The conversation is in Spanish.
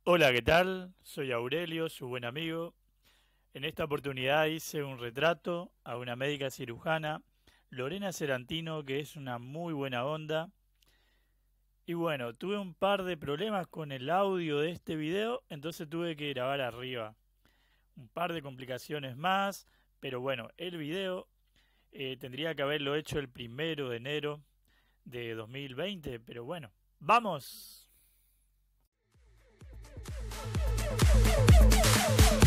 Hola, ¿qué tal? Soy Aurelio, su buen amigo. En esta oportunidad hice un retrato a una médica cirujana, Lorena Serantino, que es una muy buena onda. Y bueno, tuve un par de problemas con el audio de este video, entonces tuve que grabar arriba. Un par de complicaciones más, pero bueno, el video tendría que haberlo hecho el 1 de enero de 2020, pero bueno, ¡vamos!